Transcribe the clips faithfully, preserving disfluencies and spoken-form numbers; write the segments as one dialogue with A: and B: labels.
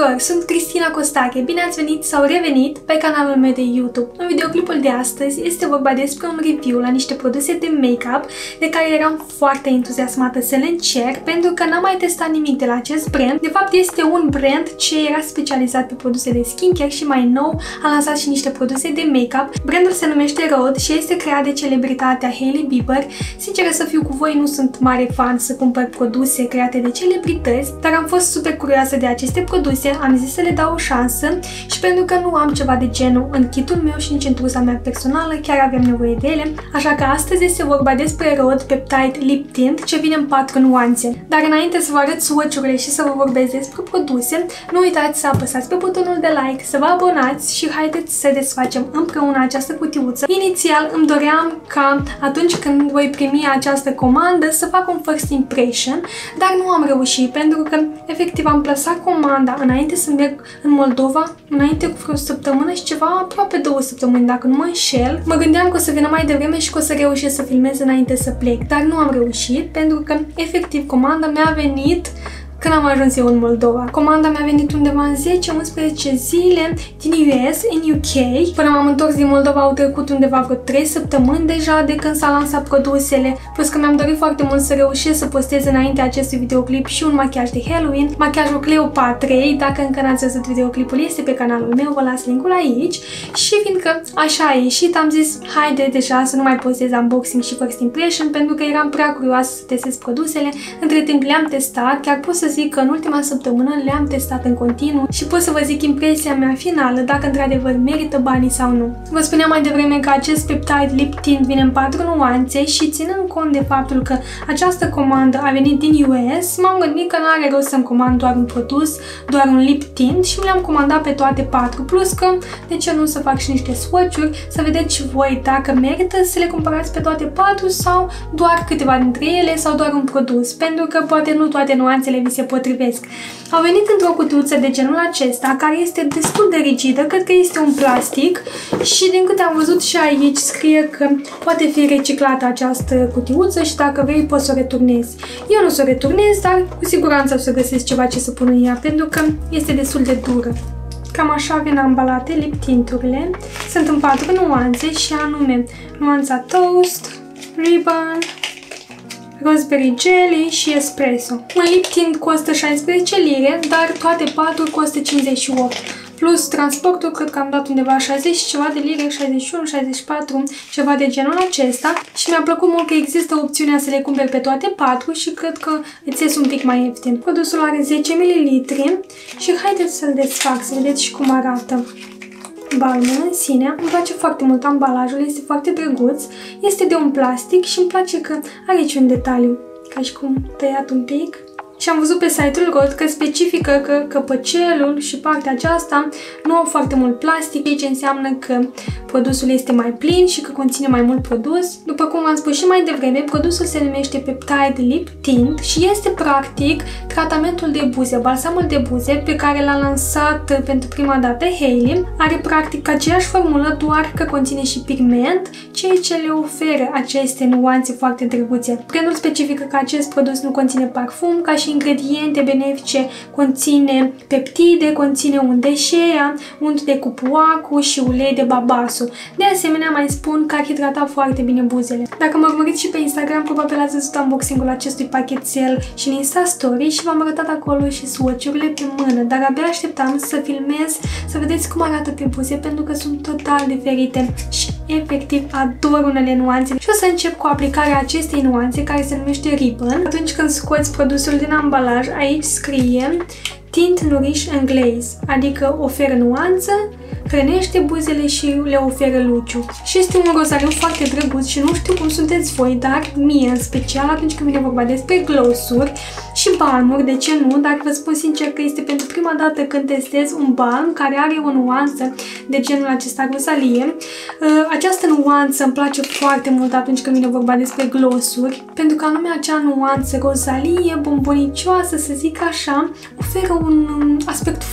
A: tuturor, sunt Cristina Costache, bine ați venit sau revenit pe canalul meu de YouTube. În videoclipul de astăzi este vorba despre un review la niște produse de make-up de care eram foarte entuziasmată să le încerc pentru că n-am mai testat nimic de la acest brand. De fapt este un brand ce era specializat pe produse de skincare și mai nou a lansat și niște produse de make-up. Brandul se numește Rhode și este creat de celebritatea Hailey Bieber. Sincer să fiu cu voi, nu sunt mare fan să cumpăr produse create de celebrități, dar am fost super curioasă de aceste produse, am zis să le dau o șansă și pentru că nu am ceva de genul în kitul meu și nici în trusa mea personală, chiar avem nevoie de ele, așa că astăzi este vorba despre Rhode Peptide Lip Tint ce vine în patru nuanțe. Dar înainte să vă arăt swatch-urile și să vă vorbesc despre produse, nu uitați să apăsați pe butonul de like, să vă abonați și haideți să desfacem împreună această cutiuță. Inițial îmi doream ca atunci când voi primi această comandă să fac un first impression, dar nu am reușit pentru că efectiv am plasat comanda înainte să merg în Moldova, înainte cu vreo săptămână și ceva, aproape două săptămâni dacă nu mă înșel. Mă gândeam că o să vină mai devreme și că o să reușesc să filmez înainte să plec, dar nu am reușit pentru că efectiv comanda mi-a venit când am ajuns eu în Moldova. Comanda mi-a venit undeva în zece unsprezece zile din U S, în U K. Până m-am întors din Moldova au trecut undeva vreo trei săptămâni deja de când s-a lansat produsele, plus că mi-am dorit foarte mult să reușesc să postez înainte acestui videoclip și un machiaj de Halloween, machiajul Cleopatrei. Dacă încă n-ați văzut videoclipul, este pe canalul meu, vă las linkul aici. Și fiindcă așa a ieșit, am zis haide deja să nu mai postez unboxing și first impression pentru că eram prea curioasă să testez produsele. Între timp le-am testat, chiar pot să zic că în ultima săptămână le-am testat în continuu și pot să vă zic impresia mea finală, dacă într-adevăr merită banii sau nu. Vă spuneam mai devreme că acest Peptide Lip Tint vine în patru nuanțe și ținând cont de faptul că această comandă a venit din U S, m-am gândit că n-are rost să-mi comand doar un produs, doar un lip tint și mi le-am comandat pe toate patru, plus că de ce nu să fac și niște swatch-uri, să vedeți și voi dacă merită să le cumpărați pe toate patru sau doar câteva dintre ele sau doar un produs, pentru că poate nu toate nuanțele vi se potrivesc. Au venit într-o cutiuță de genul acesta, care este destul de rigidă, cred că este un plastic și din câte am văzut și aici scrie că poate fi reciclată această cutiuță și dacă vrei poți să o returnezi. Eu nu o să o returnez, dar cu siguranță o să găsesc ceva ce să pun în ea, pentru că este destul de dură. Cam așa vin ambalate lip tinturile. Sunt în patru nuanțe și anume nuanța Toast, Ribbon, Raspberry Jelly și Espresso. Un lip tint costă șaisprezece lire, dar toate patru costă cincizeci și opt. Plus transportul, cred că am dat undeva șaizeci și ceva de lire, șaizeci și unu, șaizeci și patru, ceva de genul acesta. Și mi-a plăcut mult că există opțiunea să le cumperi pe toate patru și cred că îți ies un pic mai ieftin. Produsul are zece mililitri și haideți să-l desfac, să vedeți și cum arată balmul în sine. Îmi place foarte mult ambalajul, este foarte drăguț, este de un plastic și îmi place că are aici un detaliu, ca și cum tăiat un pic. Și am văzut pe site-ul Rhode că specifică că căpăcelul și partea aceasta nu au foarte mult plastic, ceea ce înseamnă că produsul este mai plin și că conține mai mult produs. După cum am spus și mai devreme, produsul se numește Peptide Lip Tint și este practic tratamentul de buze, balsamul de buze pe care l-a lansat pentru prima dată Hailey. Are practic aceeași formulă, doar că conține și pigment, ceea ce le oferă aceste nuanțe foarte drăguțe. Brandul specifică că acest produs nu conține parfum, ca și ingrediente benefice conține peptide, conține unt de shea, unt de cupuacu și ulei de babasu. De asemenea, mai spun că ar hidrata foarte bine buzele. Dacă mă urmăriți și pe Instagram, probabil ați văzut unboxing-ul acestui pachetel și în Insta Story și v-am arătat acolo și swatch-urile pe mână, dar abia așteptam să filmez, să vedeți cum arată pe buze, pentru că sunt total diferite și efectiv ador unele nuanțe. Și o să încep cu aplicarea acestei nuanțe care se numește Ribbon. Atunci când scoți produsul din ambalaj, aici scrie Tint, Nourish and Glaze, adică oferă nuanță, hrănește buzele și le oferă luciu. Și este un rozariu foarte drăguț și nu știu cum sunteți voi, dar mie în special atunci când vine vorba despre glossuri și balmuri, de ce nu, dar vă spun sincer că este pentru prima dată când testez un balm care are o nuanță de genul acesta rosalie. Această nuanță îmi place foarte mult atunci când vine vorba despre glossuri, pentru că anume acea nuanță rosalie, bombonicioasă, să zic așa, oferă un aspect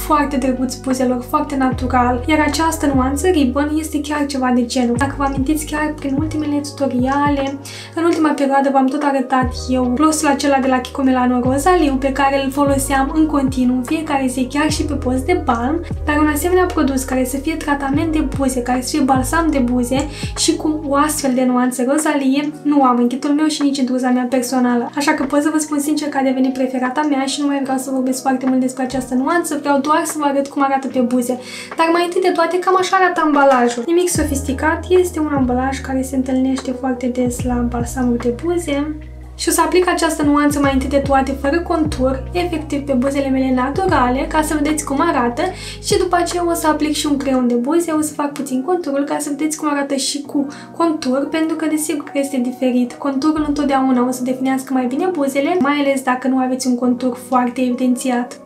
A: foarte drăguț buzelor, foarte natural, iar această nuanță Ribbon este chiar ceva de genul. Dacă vă amintiți, chiar prin ultimele tutoriale, în ultima perioadă v-am tot arătat eu glossul acela de la Kiko Milano Rozaliu, pe care îl foloseam în continuu în fiecare zi, chiar și pe post de balm, dar un asemenea produs care să fie tratament de buze, care să fie balsam de buze și cu o astfel de nuanță rozalie, nu am în kitul meu și nici în truza mea personală. Așa că pot să vă spun sincer că a devenit preferata mea și nu mai vreau să vorbesc foarte mult despre această nuanță, vreau doar să vă arăt cum arată pe buze. Dar mai întâi de toate, cam așa arată ambalajul. Nimic sofisticat, este un ambalaj care se întâlnește foarte des la balsamuri de buze. Și o să aplic această nuanță mai întâi de toate fără contur, efectiv pe buzele mele naturale, ca să vedeți cum arată, și după aceea o să aplic și un creion de buze, o să fac puțin conturul ca să vedeți cum arată și cu contur, pentru că desigur că este diferit. Conturul întotdeauna o să definească mai bine buzele, mai ales dacă nu aveți un contur foarte evidențiat.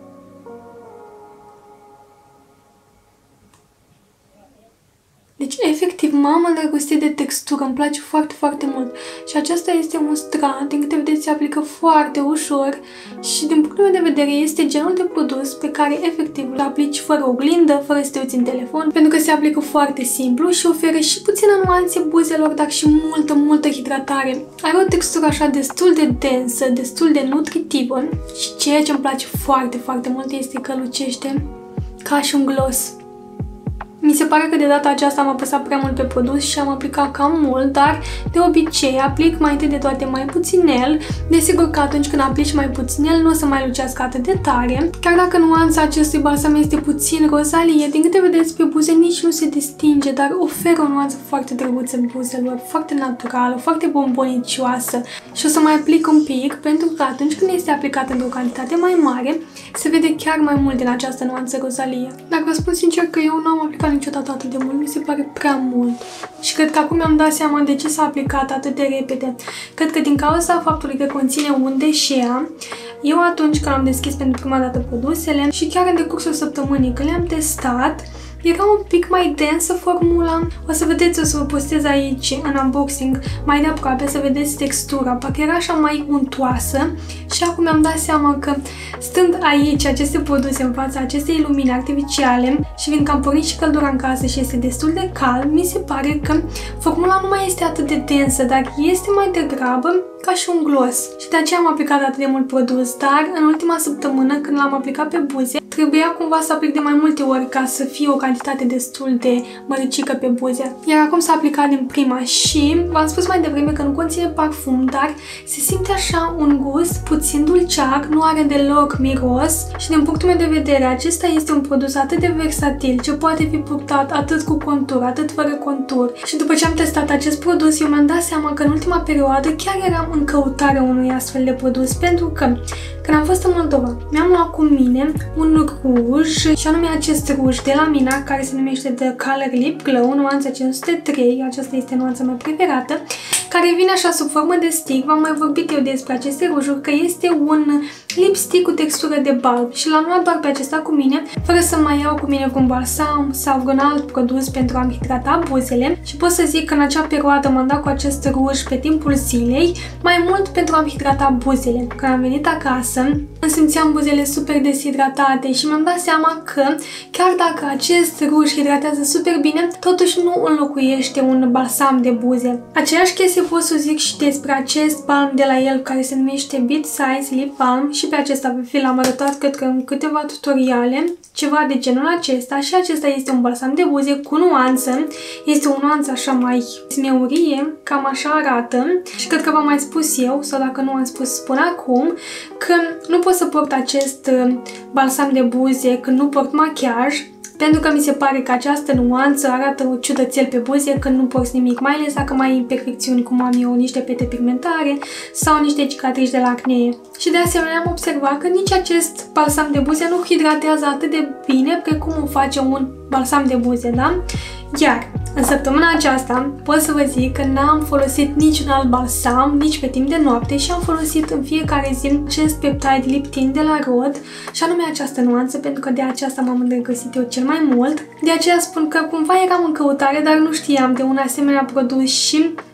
A: Deci, efectiv, m-am îndrăgostit de textură, îmi place foarte, foarte mult. Și acesta este un strand, din câte vedeți, se aplică foarte ușor și, din punctul meu de vedere, este genul de produs pe care, efectiv, îl aplici fără oglindă, fără să te uiți în telefon, pentru că se aplică foarte simplu și oferă și puțină nuanțe buzelor, dar și multă, multă hidratare. Are o textură așa destul de densă, destul de nutritivă și ceea ce îmi place foarte, foarte mult este că lucește ca și un gloss. Mi se pare că de data aceasta am apăsat prea mult pe produs și am aplicat cam mult, dar de obicei aplic mai întâi de toate mai puținel. Desigur că atunci când aplici mai puținel nu o să mai lucească atât de tare. Chiar dacă nuanța acestui balsam este puțin rozalie, din câte vedeți pe buze nici nu se distinge, dar oferă o nuanță foarte drăguță buzelor, foarte naturală, foarte bombonicioasă. Și o să mai aplic un pic, pentru că atunci când este aplicat într-o cantitate mai mare, se vede chiar mai mult din această nuanță rozalie. Dar vă spun sincer că eu nu am aplicat niciodată atât de mult, mi se pare prea mult. Și cred că acum mi-am dat seama de ce s-a aplicat atât de repede. Cred că din cauza faptului că conține unde și ea, eu atunci când am deschis pentru prima dată produsele și chiar în decursul săptămânii când le-am testat, era un pic mai densă formula. O să vedeți, o să vă postez aici în unboxing mai de aproape să vedeți textura, parcă era așa mai untoasă și acum mi-am dat seama că stând aici aceste produse în fața acestei lumini artificiale și fiindcă am pornit și căldura în casă și este destul de cald, mi se pare că formula nu mai este atât de densă, dar este mai degrabă ca și un gloss. Și de aceea am aplicat atât de mult produs, dar în ultima săptămână când l-am aplicat pe buze, trebuia cumva să aplic de mai multe ori ca să fie o cantitate destul de măricică pe buze. Iar acum s-a aplicat din prima și v-am spus mai devreme că nu conține parfum, dar se simte așa un gust puțin dulceac, nu are deloc miros și din punctul meu de vedere acesta este un produs atât de versatil ce poate fi purtat atât cu contur, atât fără contur. Și după ce am testat acest produs, eu mi-am dat seama că în ultima perioadă chiar eram în căutarea unui astfel de produs, pentru că când am fost în Moldova, mi-am luat cu mine un ruj și anume acest ruj de la Mina care se numește The Color Lip Glow, nuanța cinci sute trei, aceasta este nuanța mea preferată, care vine așa sub formă de stick. V-am mai vorbit eu despre aceste rujuri, că este un lipstick cu textură de balm și l-am luat doar pe acesta cu mine, fără să mai iau cu mine vreun balsam sau vreun alt produs pentru a-mi hidrata buzele și pot să zic că în acea perioadă m-am dat cu acest ruj pe timpul zilei, mai mult pentru a-mi hidrata buzele. Când am venit acasă, îmi simțeam buzele super deshidratate și mi-am dat seama că chiar dacă acest ruj hidratează super bine, totuși nu înlocuiește un balsam de buze. Aceeași chestie pot să zic și despre acest balm de la el care se numește Beat Size Lip Balm și pe acesta vi l-am arătat cred că în câteva tutoriale, ceva de genul acesta, și acesta este un balsam de buze cu nuanță, este o nuanță așa mai smeurie, cam așa arată și cred că v-am mai spus eu, sau dacă nu am spus spun acum, că nu pot să port acest balsam de buze când nu port machiaj, pentru că mi se pare că această nuanță arată o ciudățel pe buze când nu porți nimic, mai ales dacă mai ai imperfecțiuni cum am eu, niște pete pigmentare sau niște cicatrici de la acne. Și de asemenea am observat că nici acest balsam de buze nu hidratează atât de bine precum o face un balsam de buze, da? Iar în săptămâna aceasta pot să vă zic că n-am folosit niciun alt balsam, nici pe timp de noapte și am folosit în fiecare zi acest Peptide Lip Tint de la Rod și anume această nuanță, pentru că de aceasta m-am îndrăgostit eu cel mai mult. De aceea spun că cumva eram în căutare, dar nu știam de un asemenea produs și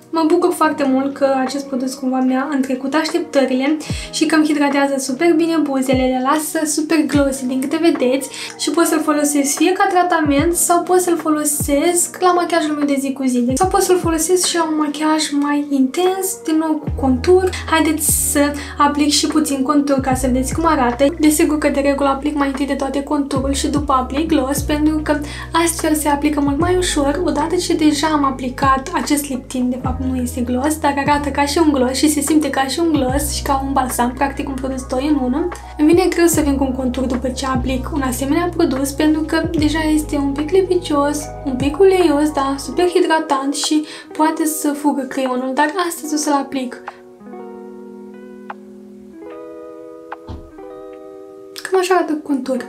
A: Mă bucur foarte mult că acest produs cumva mi-a întrecut așteptările și că îmi hidratează super bine buzele, le lasă super glossy din câte vedeți și pot să-l folosesc fie ca tratament sau pot să-l folosesc la machiajul meu de zi cu zi. Sau pot să-l folosesc și la un machiaj mai intens, din nou cu contur. Haideți să aplic și puțin contur ca să vedeți cum arată. Desigur că de regulă aplic mai întâi de toate conturul și după aplic gloss, pentru că astfel se aplică mult mai ușor. Odată ce deja am aplicat acest lip tint, de fapt nu este gloss, dar arată ca și un gloss și se simte ca și un gloss și ca un balsam, practic un produs doi în unu. Îmi vine greu să vin cu un contur după ce aplic un asemenea produs, pentru că deja este un pic lipicios, un pic uleios, da, super hidratant și poate să fugă creionul, dar astăzi o să-l aplic. Cam așa arată contur.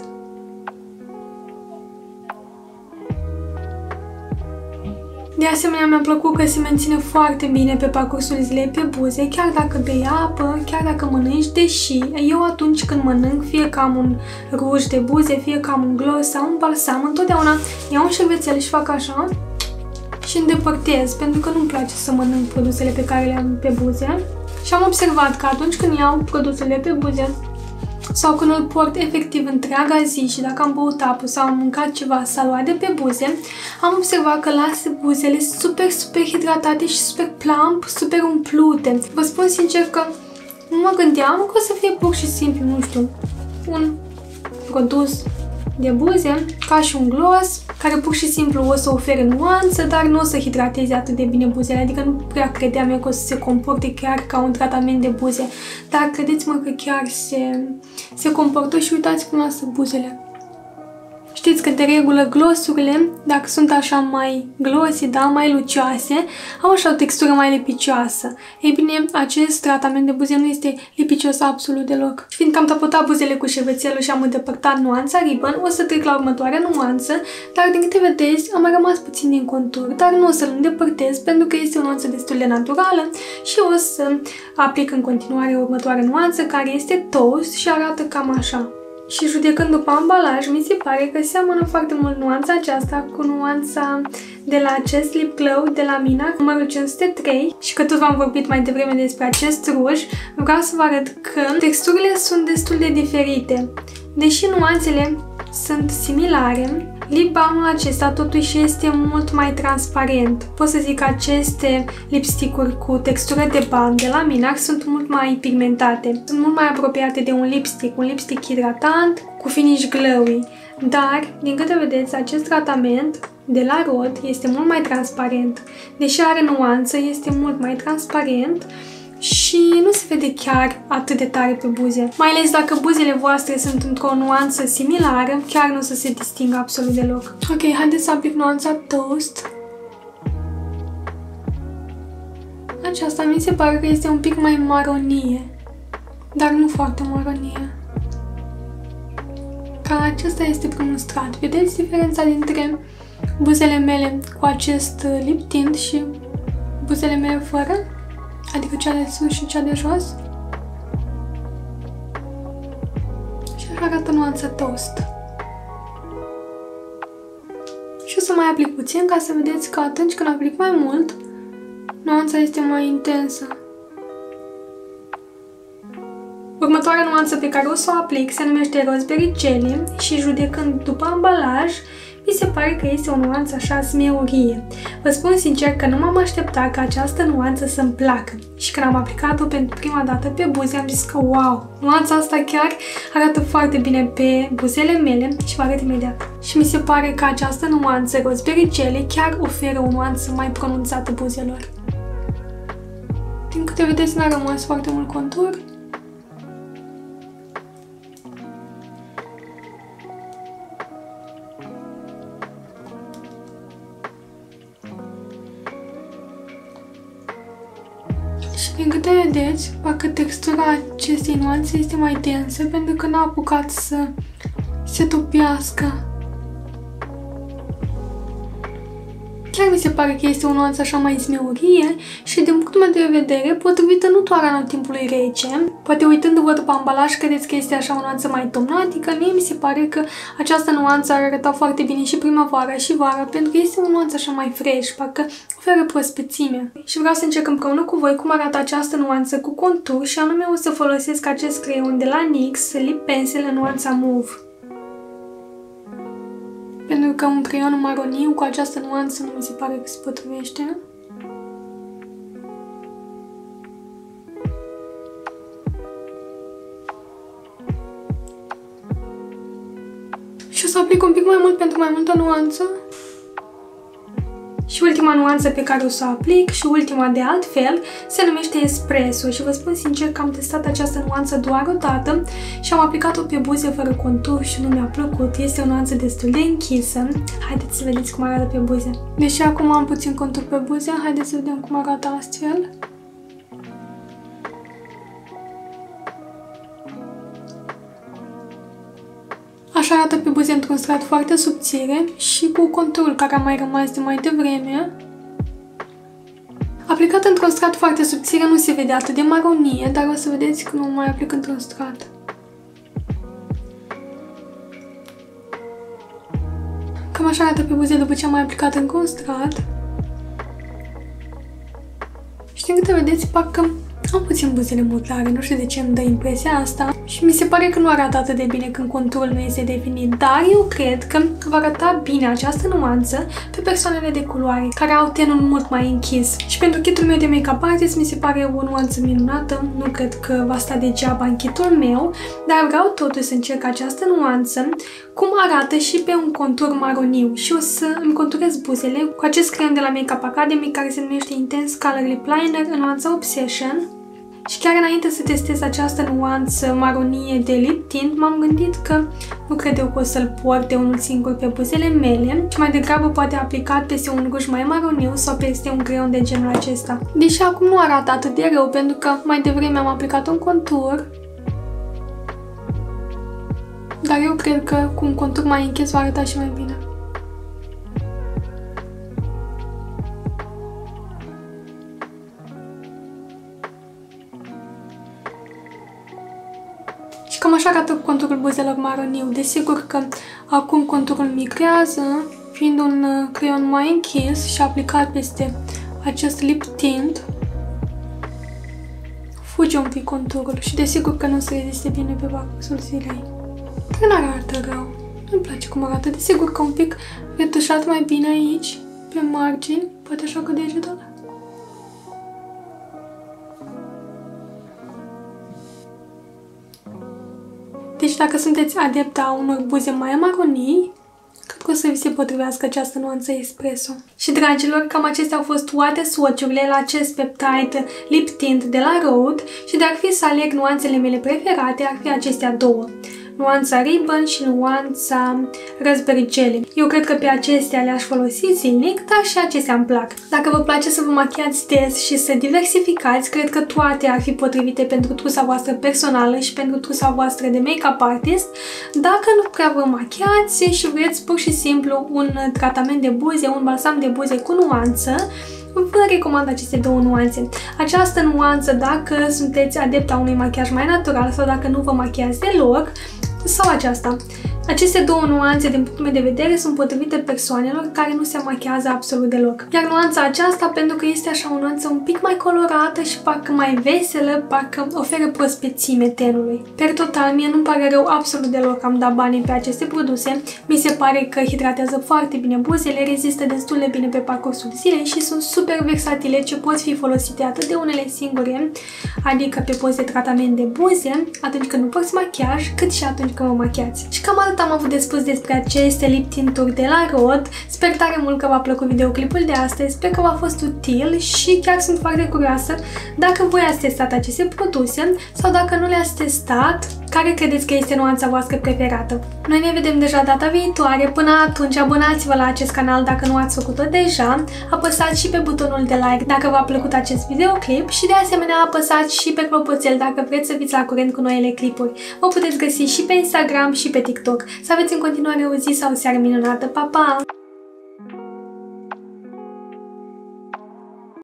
A: De asemenea, mi-a plăcut că se menține foarte bine pe parcursul zilei pe buze, chiar dacă bei apă, chiar dacă mănânci, deși eu atunci când mănânc, fie că am un ruj de buze, fie că am un gloss sau un balsam, întotdeauna iau un șervețel și fac așa și îndepărtez, pentru că nu-mi place să mănânc produsele pe care le am pe buze. Și am observat că atunci când iau produsele pe buze sau când îl port efectiv întreaga zi și dacă am băut apă sau am mâncat ceva saloade pe buze, am observat că lasă buzele super, super hidratate și super plump, super umplute. Vă spun sincer că nu mă gândeam că o să fie pur și simplu, nu știu, un produs de buze, ca și un gloss, care pur și simplu o să ofere nuanță, dar nu o să hidrateze atât de bine buzele, adică nu prea credeam eu că o să se comporte chiar ca un tratament de buze, dar credeți-mă că chiar se, se comportă și uitați cum lasă buzele. Știți că de regulă glossurile, dacă sunt așa mai glossy, da, mai lucioase, au așa o textură mai lipicioasă. Ei bine, acest tratament de buze nu este lipicios absolut deloc. Și fiindcă am tapotat buzele cu șervețelul și am îndepărtat nuanța Ribbon, o să trec la următoarea nuanță, dar din câte vedeți, am mai rămas puțin din contur, dar nu o să-l îndepărtez pentru că este o nuanță destul de naturală și o să aplic în continuare următoarea nuanță, care este Toast și arată cam așa. Și judecând după ambalaj, mi se pare că seamănă foarte mult nuanța aceasta cu nuanța de la acest lip glow de la Mina, numărul cinci sute trei, și că tot v-am vorbit mai devreme despre acest ruj, vreau să vă arăt că texturile sunt destul de diferite. Deși nuanțele sunt similare, lip balmul acesta totuși este mult mai transparent. Pot să zic că aceste lipstick-uri cu textură de balm de la Minac sunt mult mai pigmentate. Sunt mult mai apropiate de un lipstick, un lipstick hidratant cu finish glowy. Dar, din câte vedeți, acest tratament de la Rod este mult mai transparent. Deși are nuanță, este mult mai transparent și nu se vede chiar atât de tare pe buze. Mai ales dacă buzele voastre sunt într-o nuanță similară, chiar nu o să se distingă absolut deloc. Ok, haideți să aplic nuanța Toast. Aceasta mi se pare că este un pic mai maronie, dar nu foarte maronie. Ca acesta este primul strat. Vedeți diferența dintre buzele mele cu acest lip tint și buzele mele fără? Adică cea de sus și cea de jos. Și așa arată nuanța Toast. Și o să mai aplic puțin ca să vedeți că atunci când aplic mai mult, nuanța este mai intensă. Următoarea nuanță pe care o să o aplic se numește Raspberry Jelly și judecând după ambalaj, mi se pare că este o nuanță așa smeurie. Vă spun sincer că nu m-am așteptat ca această nuanță să-mi placă. Și când am aplicat-o pentru prima dată pe buze, am zis că wow, nuanța asta chiar arată foarte bine pe buzele mele și vă arăt imediat. Și mi se pare că această nuanță Raspberry Jelly chiar oferă o nuanță mai pronunțată buzelor. Din câte vedeți, n-a rămas foarte mult contur. Și din câte vedeți, parcă textura acestei nuanțe este mai densă pentru că n-a apucat să se topească. Chiar mi se pare că este o nuanță așa mai zmeurie și din punctul meu de vedere potrivită nu doar anul timpului rece. Poate uitându-vă după ambalaj credeți că este așa o nuanță mai tomnatică, mie mi se pare că această nuanță ar arăta foarte bine și primăvara și vara, pentru că este o nuanță așa mai fresh, parcă oferă prospețime. Și vreau să încerc împreună cu voi cum arată această nuanță cu contur și anume o să folosesc acest creion de la NYX Lip Pencil în nuanța Mauve. Pentru că un creion maroniu cu această nuanță nu mi se pare că se potrivește. Și o să aplic un pic mai mult pentru mai multă nuanță. Și ultima nuanță pe care o să o aplic și ultima de altfel se numește Espresso și vă spun sincer că am testat această nuanță doar o dată și am aplicat-o pe buze fără contur și nu mi-a plăcut. Este o nuanță destul de închisă. Haideți să vedeți cum arată pe buze. Deși acum am puțin contur pe buze, haideți să vedem cum arată astfel. Așa arată pe buze într-un strat foarte subțire și cu conturul care a mai rămas de mai devreme. Aplicat într-un strat foarte subțire nu se vede atât de maronie, dar o să vedeți că nu mai aplic într-un strat. Cam așa arată pe buze după ce am mai aplicat încă un strat. Și din câte vedeți, parcă am puțin buzele mutare, nu știu de ce îmi dă impresia asta și mi se pare că nu arată atât de bine când conturul nu este definit, dar eu cred că va arăta bine această nuanță pe persoanele de culoare care au tenul mult mai închis. Și pentru kitul meu de make-up artist mi se pare o nuanță minunată, nu cred că va sta degeaba în kitul meu, dar vreau totuși să încerc această nuanță cum arată și pe un contur maroniu și o să îmi conturez buzele cu acest creion de la Makeup Academy care se numește Intense Color Lip Liner în nuanța Obsession. Și chiar înainte să testez această nuanță maronie de lip tint, m-am gândit că nu cred eu că o să-l port de unul singur pe buzele mele, ci mai degrabă poate aplicat peste un ruj mai maroniu sau peste un creion de genul acesta. Deși acum nu arată atât de rău, pentru că mai devreme am aplicat un contur, dar eu cred că cu un contur mai închis va arăta și mai bine. Cam așa arată conturul buzelor maroniu. Desigur că acum conturul migrează, fiind un creion mai închis și aplicat peste acest lip tint, fuge un pic conturul și desigur că nu se reziste bine pe parcursul zilei. Dar nu arată rău. Nu-mi place cum arată. Desigur că un pic retușat mai bine aici, pe margini, poate așa cu degetul. Deci dacă sunteți adepta a unor buze mai maronii, cred că o să vi se potrivească această nuanță Espresso. Și dragilor, cam acestea au fost toate swatch-urile la acest Peptide Lip Tint de la Rhode și de ar fi să aleg nuanțele mele preferate, ar fi acestea două. Nuanța Ribbon și nuanța Raspberry Jelly. Eu cred că pe acestea le-aș folosi zilnic, dar și acestea îmi plac. Dacă vă place să vă machiați des și să diversificați, cred că toate ar fi potrivite pentru trusa voastră personală și pentru trusa voastră de make-up artist. Dacă nu prea vă machiați și vreți pur și simplu un tratament de buze, un balsam de buze cu nuanță, vă recomand aceste două nuanțe. Această nuanță dacă sunteți adepta unui machiaj mai natural sau dacă nu vă machiați deloc, sau aceasta. Aceste două nuanțe, din punctul meu de vedere, sunt potrivite persoanelor care nu se machiază absolut deloc. Iar nuanța aceasta, pentru că este așa o nuanță un pic mai colorată și parcă mai veselă, parcă oferă prospețime tenului. Per total, mie nu-mi pare rău absolut deloc că am dat banii pe aceste produse. Mi se pare că hidratează foarte bine buzele, rezistă destul de bine pe parcursul zilei și sunt super versatile ce pot fi folosite atât de unele singure, adică pe post de tratament de buze, atunci când nu porți machiaj, cât și atunci când mă machiați. Și cam atât am avut de spus despre aceste lip tinturi de la Rhode. Sper tare mult că v-a plăcut videoclipul de astăzi, sper că v-a fost util și chiar sunt foarte curioasă dacă voi ați testat aceste produse sau dacă nu le-ați testat, care credeți că este nuanța voastră preferată. Noi ne vedem deja data viitoare, până atunci abonați-vă la acest canal dacă nu ați făcut-o deja, apăsați și pe butonul de like dacă v-a plăcut acest videoclip și de asemenea apăsați și pe clopoțel dacă vreți să fiți la curent cu noile clipuri. Mă puteți găsi și pe Instagram și pe TikTok. Să aveți în continuare o zi sau o seară minunată. Pa, pa!